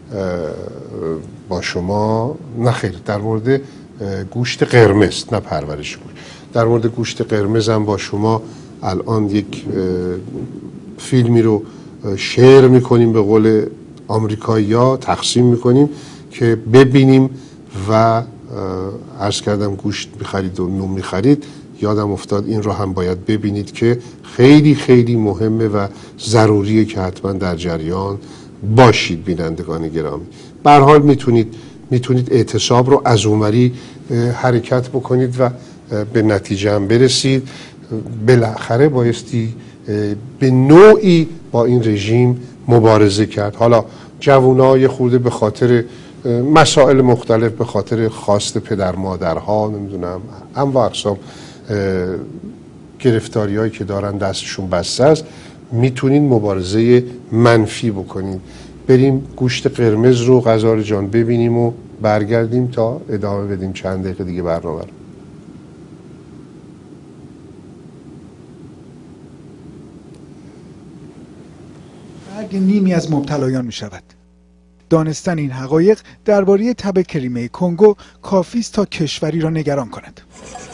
A: با شما، نخیر در مورد گوشت قرمز، نه پرورش گوشت، در مورد گوشت قرمز هم با شما الان یک فیلمی رو شیر میکنیم، به قول آمریکایی‌ها تقسیم میکنیم که ببینیم و عرض کردم گوشت میخرید و نون میخرید، یادم افتاد این رو هم باید ببینید که خیلی خیلی مهمه و ضروریه که حتما در جریان باشید. بینندگان گرامی، به هر حال میتونید اعتصاب رو از اونوری حرکت بکنید و به نتیجه هم برسید. بالاخره بایستی به نوعی با این رژیم مبارزه کرد. حالا جوانای خورده به خاطر مسائل مختلف، به خاطر خواست پدر مادرها، نمیدونم انواع اقسام گرفتاری هایی که دارن دستشون بسته است، میتونین مبارزه منفی بکنین. بریم گوشت قرمز رو غزال جان ببینیم و برگردیم تا ادامه بدیم چند دقیقه دیگه برنامه رو.
K: مرگ نیمی از مبتلایان می شود. دانستن این حقایق درباره تب کریمه کنگو کافی است تا کشوری را نگران کند.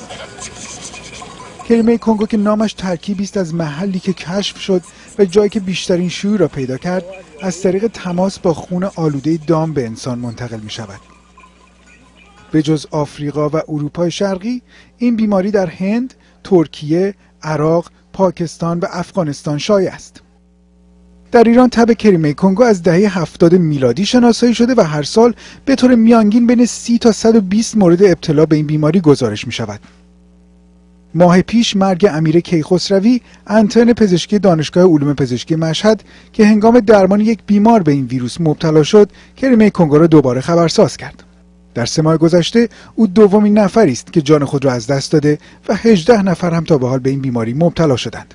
K: کریمه کنگو که نامش ترکیبی است از محلی که کشف شد و جایی که بیشترین شیوع را پیدا کرد، از طریق تماس با خون آلوده دام به انسان منتقل می شود. به جز آفریقا و اروپای شرقی، این بیماری در هند، ترکیه، عراق، پاکستان و افغانستان شایع است. در ایران تب کریمه کنگو از دهه 70 میلادی شناسایی شده و هر سال به طور میانگین بین 30 تا 120 مورد ابتلا به این بیماری گزارش می شود. ماه پیش مرگ امیر کیخسروی، انترن پزشکی دانشگاه علوم پزشکی مشهد که هنگام درمان یک بیمار به این ویروس مبتلا شد، کریمه کنگو را دوباره خبرساز کرد. در 3 ماه گذشته او دومین نفری است که جان خود را از دست داده و 18 نفر هم تا به حال به این بیماری مبتلا شدند.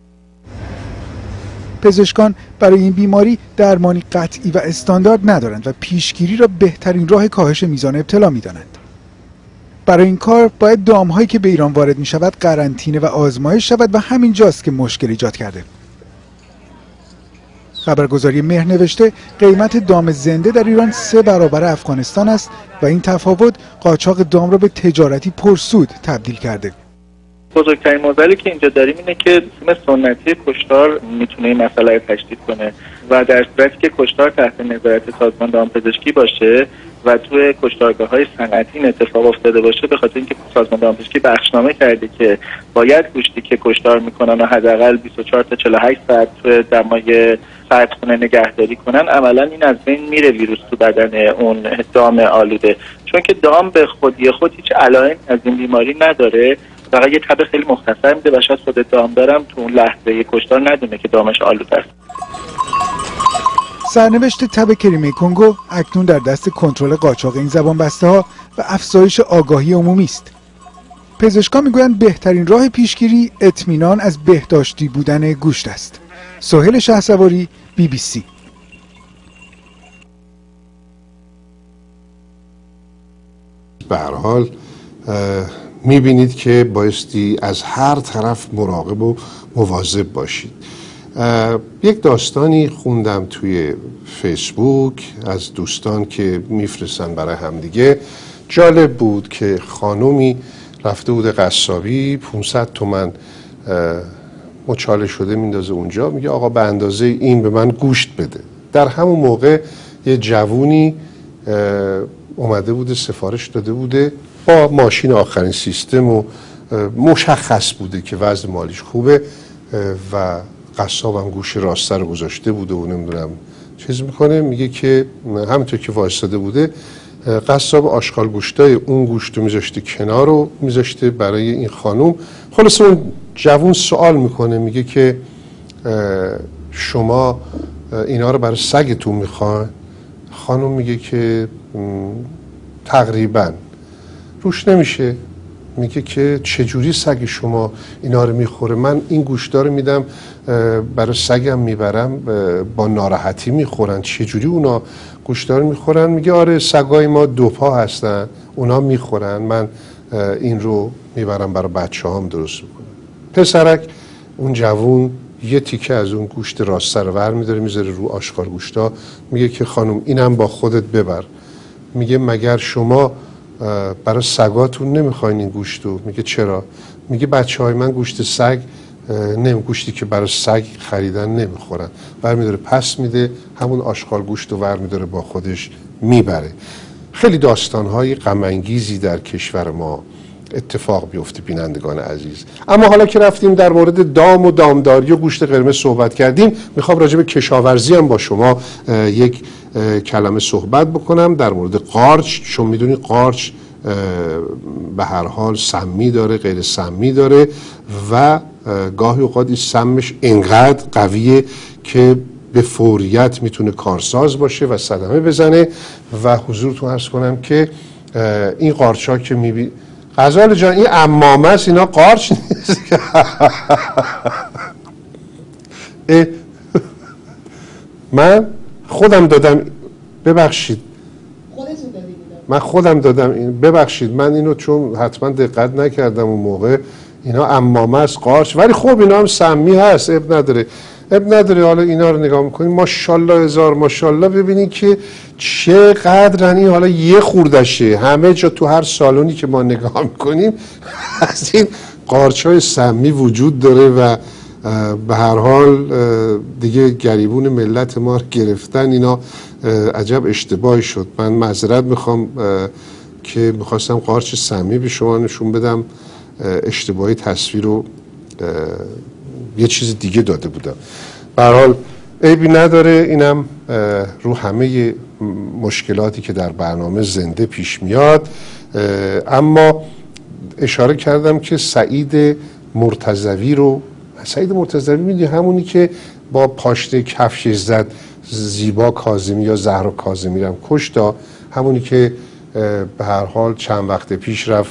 K: پزشکان برای این بیماری درمانی قطعی و استاندارد ندارند و پیشگیری را بهترین راه کاهش میزان ابتلا می‌دانند. برای این کار باید دام‌هایی که به ایران وارد می‌شود قرنطینه و آزمایش شود و همین جاست که مشکل ایجاد کرده. خبرگزاری مهر نوشته قیمت دام زنده در ایران 3 برابر افغانستان است و این تفاوت قاچاق دام را به تجارتی پرسود تبدیل کرده.
L: بزرگترین معضلی که اینجا داریم اینه که سیستم سنتی کشتار میتونه این مسئله رو تشدید کنه و در صورتی که کشتار تحت نظارت سازمان دامپزشکی باشه و توی کشتارگاه‌های صنعتی این اتفاق افتاده باشه، به خاطر اینکه سازمان دامپزشکی بخشنامه کرده که باید گوشتی که کشتار میکنن و حداقل 24 تا 48 ساعت توی دمای سردخونه نگهداری کنن، عملا این از بین میره ویروس تو بدن اون دام آلوده، چون که دام به خودی خود هیچ علائمی از این بیماری نداره، فقط یه تب خیلی مختصر میده و شاید خود دامدارم تو اون لحظه کشتار ندونه که دامش آلوده است.
K: سرنوشت تب کریمه کنگو اکنون در دست کنترل قاچاق این زبان بسته ها و افزایش آگاهی عمومی است. پزشکان میگویند بهترین راه پیشگیری اطمینان از بهداشتی بودن گوشت است. سهیل شهسواری، BBC.
A: به هر حال میبینید که بایستی از هر طرف مراقب و مواظب باشید. یک داستانی خوندم توی فیسبوک از دوستان که میفرستن برای همدیگه. جالب بود که خانومی رفته بود قصابی، 500 تومن مچاله شده میندازه اونجا، میگه آقا به اندازه این به من گوشت بده. در همون موقع یه جوونی اومده بوده سفارش داده بوده با ماشین آخرین سیستم و مشخص بوده که وضع مالیش خوبه و قصابم گوش راسته رو گذاشته بوده و نمیدونم چیز میکنه. میگه که همینطور که وایساده بوده قصاب آشغال گوشتای اون گوشت رو میذاشته کنار رو میذاشته برای این خانوم. خلاص اون جوون سوال میکنه، میگه که شما اینا رو برای سگتون میخواین؟ خانوم میگه که تقریبا. روش نمیشه، میگه که چجوری سگ شما اینا رو میخوره؟ من این گوشتا رو میدم برای سگم میبرم با ناراحتی میخورن، چجوری اونا گوشتا رو میخورن؟ میگه آره سگای ما 2 پا هستن اونا میخورن، من این رو میبرم برای بچه هام درست میکنم. پسرک اون جوون یه تیکه از اون گوشت راسته رو ور میداره میذاره رو آشغال گوشتا، میگه که خانم اینم با خودت ببر. میگه مگر شما برای سگاتون نمیخواین این گوشتو؟ میگه چرا؟ میگه بچه های من گوشت سگ گوشتی که برای سگ خریدن نمیخورن. برمیداره پس میده، همون آشغال گوشتو ور میداره با خودش میبره. خیلی داستانهای غم انگیزی در کشور ما اتفاق بیفته بینندگان عزیز. اما حالا که رفتیم در مورد دام و دامداری و گوشت قرمز صحبت کردیم، میخوام راجع به کشاورزی هم با شما یک کلمه صحبت بکنم در مورد قارچ. چون میدونی قارچ به هر حال سمی داره، غیر سمی داره و گاهی اوقات این سمش انقدر قویه که به فوریت میتونه کارساز باشه و صدمه بزنه. و حضورتون عرض کنم که این قارچ ها که میبینید، غزال جان این عمامه است، اینا قارچ نیست. من خودم دادم، ببخشید من خودم دادم این، ببخشید من اینو چون حتما دقت نکردم اون موقع، اینا عمامه است قارچ، ولی خب اینا هم سمی هست، اب نداره. حالا اینا رو نگاه میکنیم ماشاءالله هزار ماشاءالله، ببینید که چقدر این حالا یه خوردشه همه جا تو هر سالونی که ما نگاه میکنیم از این قارچ‌های سمی وجود داره و به هر حال دیگه گریبون ملت ما رو گرفتن. اینا عجب اشتباهی شد. من معذرت میخوام که میخواستم قارچ سمی به شما نشون بدم، اشتباهی تصویر رو یه چیز دیگه داده بودم. به هر حال عیبی نداره، اینم رو همه مشکلاتی که در برنامه زنده پیش میاد. اما اشاره کردم که سعید مرتضوی میدونی همونی که با پاشنه کفش زد زیبا کاظمی یا زهرا کاظمی رو کشت، همونی که به هر حال چند وقت پیش رفت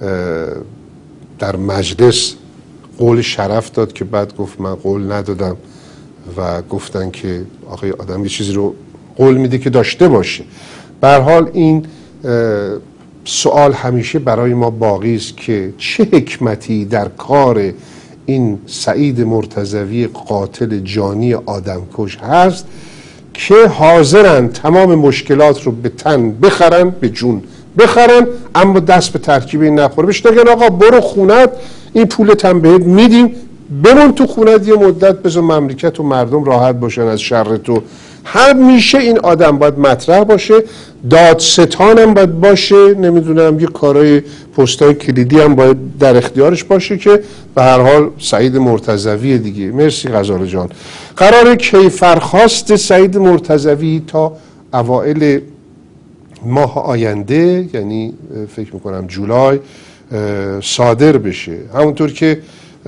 A: در مجلس قول شرف داد که بعد گفت من قول ندادم و گفتن که آقای آدم یه چیزی رو قول میده که داشته باشه. به هر حال این سوال همیشه برای ما باقی است که چه حکمتی در کار این سعید مرتضوی قاتل جانی آدمکش هست که حاضرن تمام مشکلات رو به تن بخرن، به جون بخرن، اما دست به ترکیب این نخوره. بهش نگن آقا برو خونت، این پولت هم بهت میدیم، بمون تو خونت یه مدت، بذار مملکت و مردم راحت باشن از شر تو. همیشه این آدم باید مطرح باشه، دادستان هم باید باشه، نمیدونم یه کارهای پستای کلیدی هم باید در اختیارش باشه که به هر حال سعید مرتضوی دیگه. مرسی غزاله جان. قرار کیفرخواست سعید مرتضوی تا اوائل ماه آینده، یعنی فکر میکنم جولای، صادر بشه. همونطور که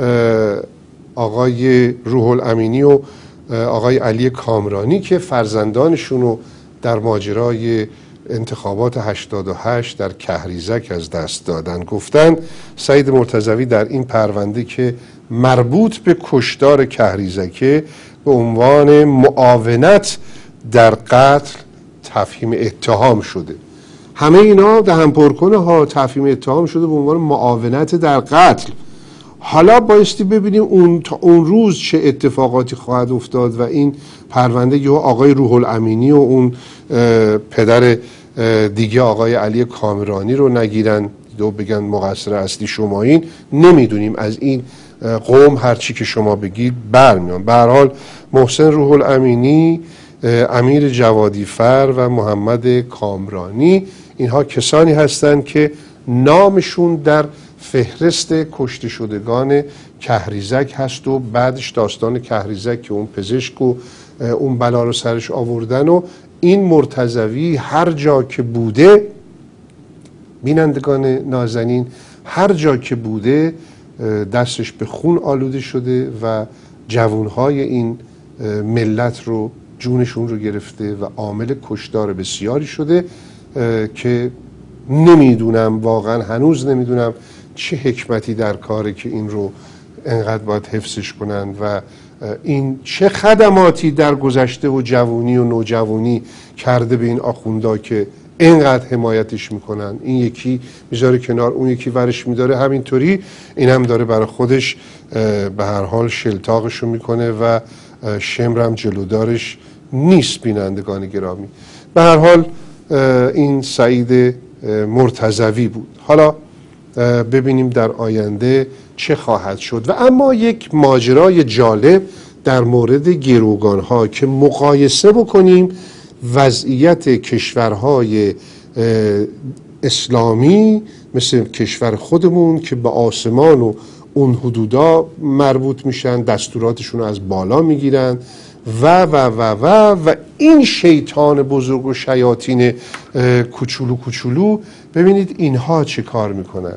A: آقای روح الامینی و آقای علی کامرانی که فرزندانشون رو در ماجرای انتخابات 88 در کهریزک از دست دادن گفتن، سعید مرتضوی در این پرونده که مربوط به کشتار کهریزکه به عنوان معاونت در قتل تفهیم اتهام شده. همه اینا دهن پرکنه ها، تفهیم اتهام شده به عنوان معاونت در قتل. حالا بایستی ببینیم تا اون روز چه اتفاقاتی خواهد افتاد و این پرونده یا آقای روح الامینی و اون پدر دیگه آقای علی کامرانی رو نگیرن و بگن مقصر اصلی شمایین. نمیدونیم، از این قوم هرچی که شما بگید برمیان. به هر حال محسن روح الامینی، امیر جوادی فر و محمد کامرانی، اینها کسانی هستند که نامشون در فهرست کشته شدگان کهریزک هست و بعدش داستان کهریزک که اون پزشک و اون بلا رو سرش آوردن. و این مرتضوی هر جا که بوده، بینندگان نازنین، هر جا که بوده دستش به خون آلوده شده و جوانهای این ملت رو، جونشون رو گرفته و عامل کشتار بسیاری شده که نمیدونم، واقعا هنوز نمیدونم چه حکمتی در کاره که این رو انقدر باید حفظش کنن و این چه خدماتی در گذشته و جوانی و نوجوانی کرده به این آخوندا که اینقدر حمایتش میکنن. این یکی میذاره کنار، اون یکی ورش میداره، همینطوری این هم داره برای خودش به هر حال شلتاقشو میکنه و شمرم جلودارش نیست. بینندگان گرامی، به هر حال این سعید مرتضوی بود. حالا ببینیم در آینده چه خواهد شد. و اما یک ماجرای جالب در مورد گروگان ها که مقایسه بکنیم وضعیت کشورهای اسلامی مثل کشور خودمون که به آسمان و اون حدودا مربوط میشن، دستوراتشون از بالا میگیرن و این شیطان بزرگ و شیاطین کوچولو ببینید اینها چه کار میکنن.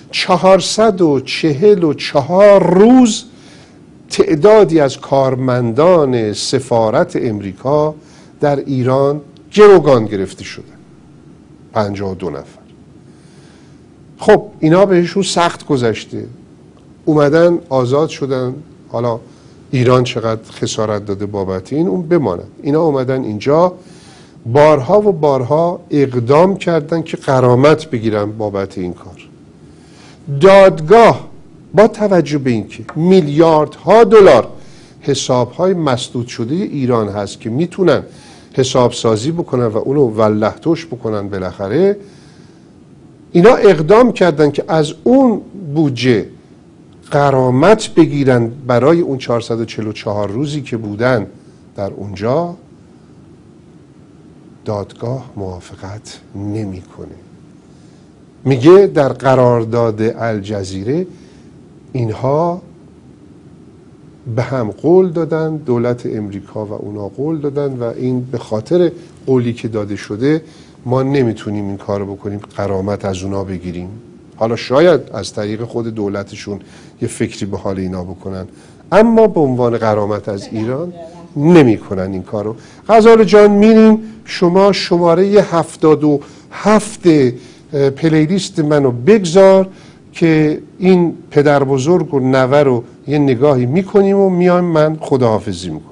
A: 444 روز تعدادی از کارمندان سفارت امریکا در ایران گروگان گرفته شدن، 52 نفر. خب اینا بهشون سخت گذشته، اومدن آزاد شدن. حالا ایران چقدر خسارت داده بابت این اون بماند. اینا اومدن اینجا بارها و بارها اقدام کردن که غرامت بگیرن بابت این کار. دادگاه با توجه به اینکه میلیاردها دلار حسابهای مسدود شده ایران هست که میتونن حساب سازی بکنن و اونو ولهتوش بکنن، بالاخره اینا اقدام کردن که از اون بودجه غرامت بگیرن برای اون 444 روزی که بودن در اونجا. دادگاه موافقت نمیکنه. میگه در قرارداد الجزیره اینها به هم قول دادن، دولت امریکا و اونا قول دادن و این به خاطر قولی که داده شده ما نمیتونیم این کارو بکنیم، غرامت از اونا بگیریم. حالا شاید از طریق خود دولتشون یه فکری به حال اینا بکنن، اما به عنوان غرامت از ایران نمی کنن این کارو. غزاله جان میریم، شما شماره 77 پلیلیست منو بگذار که این پدر بزرگ و نوه رو یه نگاهی میکنیم و میایم، من خداحافظی میکنم.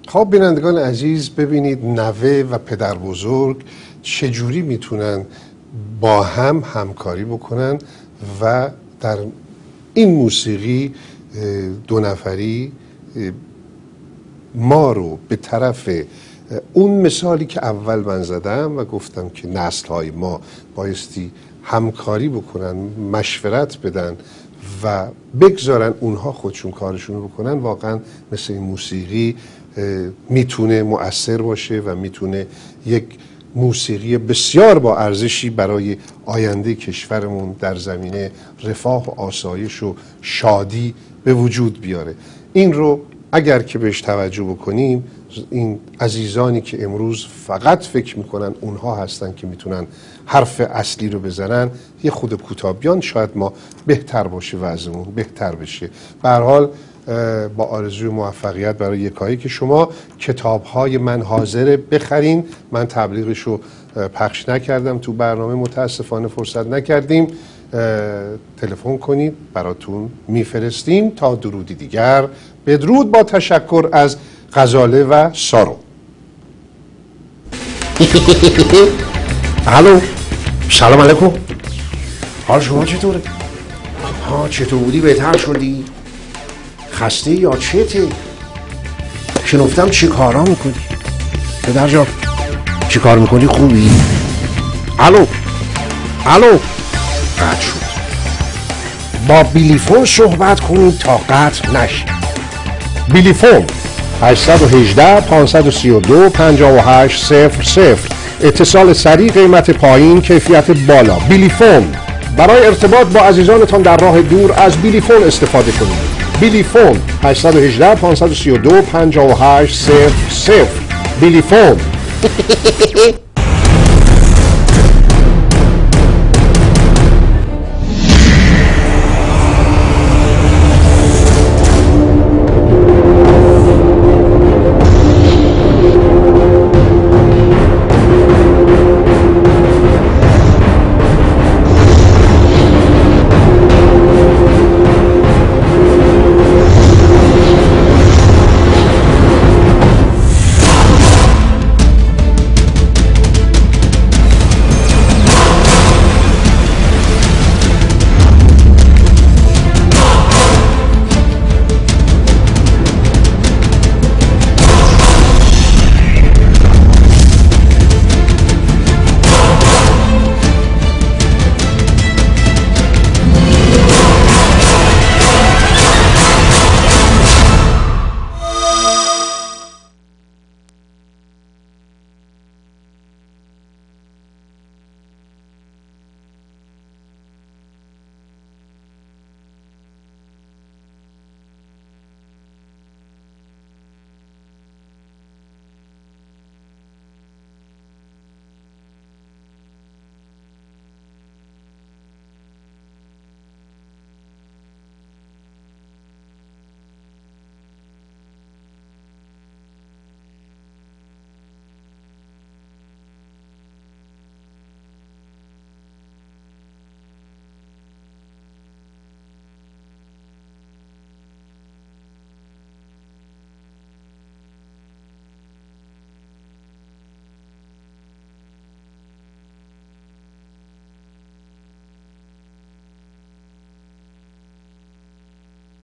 A: خب بینندگان عزیز، ببینید نوه و پدر بزرگ چجوری میتونن با هم همکاری بکنن و در این موسیقی دو نفری ما رو به طرف اون مثالی که اول من زدم و گفتم که نسل‌های ما بایستی همکاری بکنن، مشورت بدن و بگذارن اونها خودشون کارشون رو بکنن، واقعا مثل این موسیقی میتونه مؤثر باشه و میتونه یک موسیقی بسیار با ارزشی برای آینده کشورمون در زمینه رفاه و آسایش و شادی به وجود بیاره. این رو اگر که بهش توجه بکنیم، این عزیزانی که امروز فقط فکر میکنن اونها هستن که میتونن حرف اصلی رو بزنن، یه خود کوتاه بیان، شاید ما بهتر باشه وضعمون، بهتر بشه. به هر حال با آرزوی موفقیت برای یکایی که شما کتاب‌های من حاضره بخرین. من تبلیغش رو پخش نکردم تو برنامه، متاسفانه فرصت نکردیم. تلفن کنید، براتون میفرستیم. تا درودی دیگر، بدرود با تشکر از غزاله و سارو.
H: الو، سلام علیکم. حال شما چطوره؟ چطور بودی؟ بهتر شدی؟ خسته یا چته؟ شنفتم چی کارا میکنی؟ پدر جان چی کار میکنی؟ خوبی؟ الو قطع شد. با بیلیفون صحبت کنید تا قطع نشه. بیلیفون 818 532 5800. اتصال سریع، قیمت پایین، کیفیت بالا. بیلیفون. برای ارتباط با عزیزانتان در راه دور از بیلیفون استفاده کنید. بیلیفون 818 532 5800. بیلیفون.